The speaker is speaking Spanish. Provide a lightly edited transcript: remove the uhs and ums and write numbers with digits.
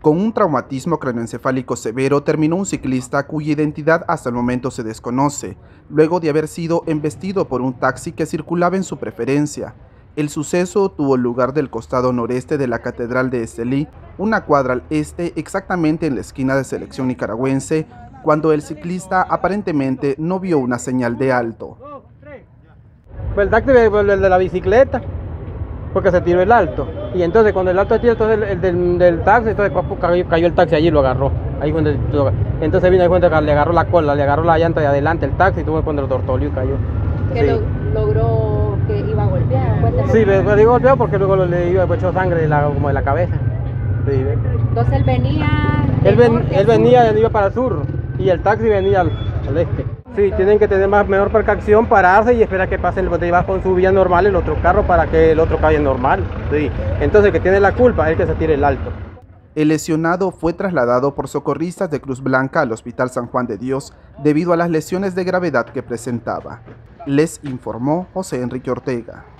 Con un traumatismo craneoencefálico severo terminó un ciclista cuya identidad hasta el momento se desconoce, luego de haber sido embestido por un taxi que circulaba en su preferencia. El suceso tuvo lugar del costado noreste de la Catedral de Estelí, una cuadra al este, exactamente en la esquina de Selección Nicaragüense, cuando el ciclista aparentemente no vio una señal de alto. Pues el taxi fue el de la bicicleta, porque se tiró el alto. Y entonces cuando el alto tira, entonces el del taxi, entonces cayó el taxi allí y lo agarró. Entonces vino ahí cuando le agarró la cola, le agarró la llanta de adelante el taxi y tuvo cuando lo tortolió y cayó. Que sí. Logró que iba a golpear. Sí, me digo golpeado porque luego le echó sangre como de la cabeza. Sí. Entonces él venía... Él venía, iba para el sur y el taxi venía al este. Sí, tienen que tener mejor precaución, pararse y esperar que pase el va con su vía normal el otro carro para que el otro vaya normal. Sí. Entonces el que tiene la culpa es el que se tire el alto. El lesionado fue trasladado por socorristas de Cruz Blanca al Hospital San Juan de Dios debido a las lesiones de gravedad que presentaba. Les informó José Enrique Ortega.